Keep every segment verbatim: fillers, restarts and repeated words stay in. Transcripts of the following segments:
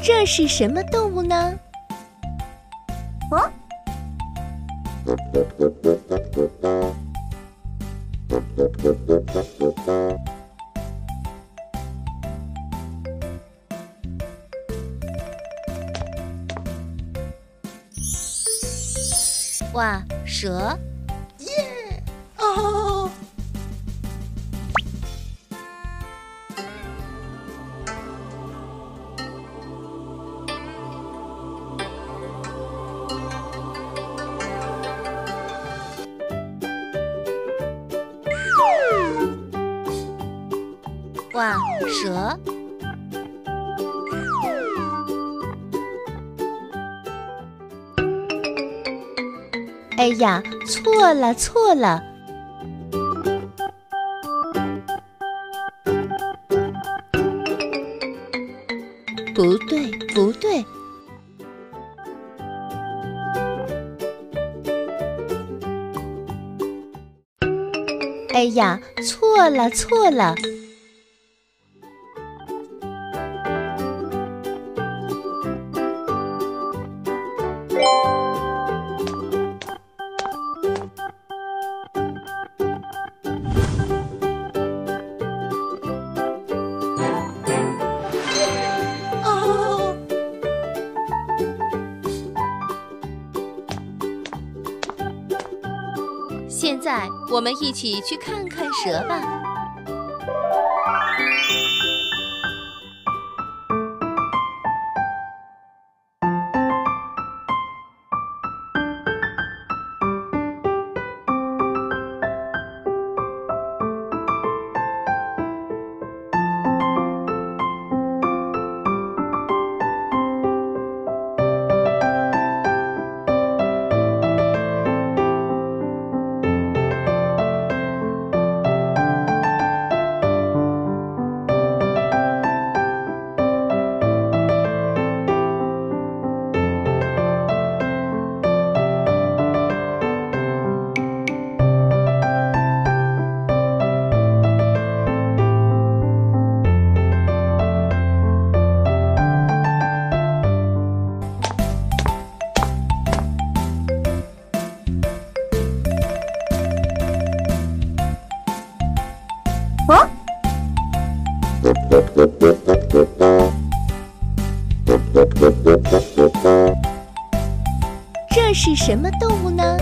这是什么动物呢？ 哦， 哇，蛇！ 耶！哦， 哇，蛇！哎呀，错了错了！不对不对！哎呀，错了错了！ 哦， 现在我们一起去看看蛇吧。 哦， 这是什么动物呢？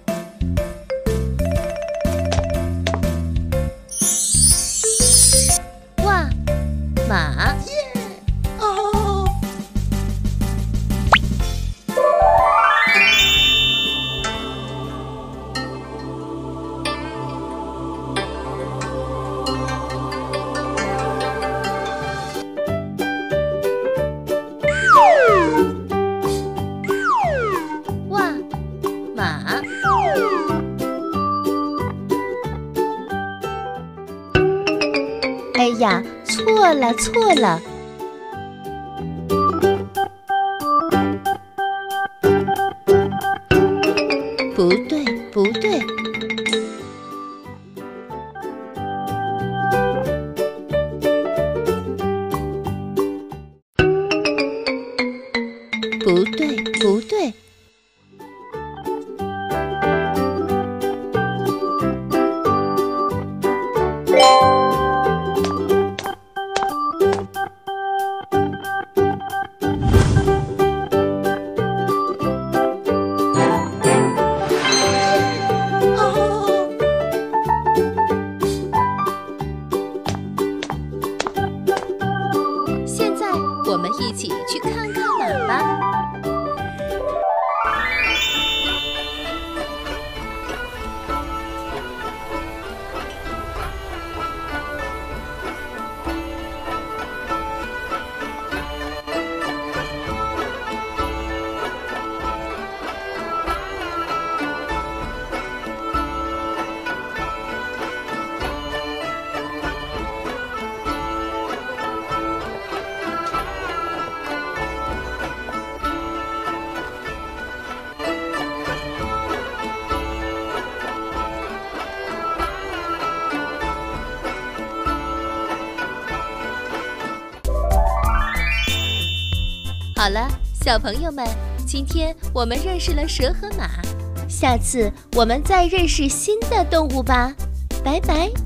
哇，马！ 哦， 哇，马！哎呀，错了错了！不对不对！不对不对！ 哦， 现在我们一起去看看马吧。 好了，小朋友们，今天我们认识了蛇和马，下次我们再认识新的动物吧，拜拜。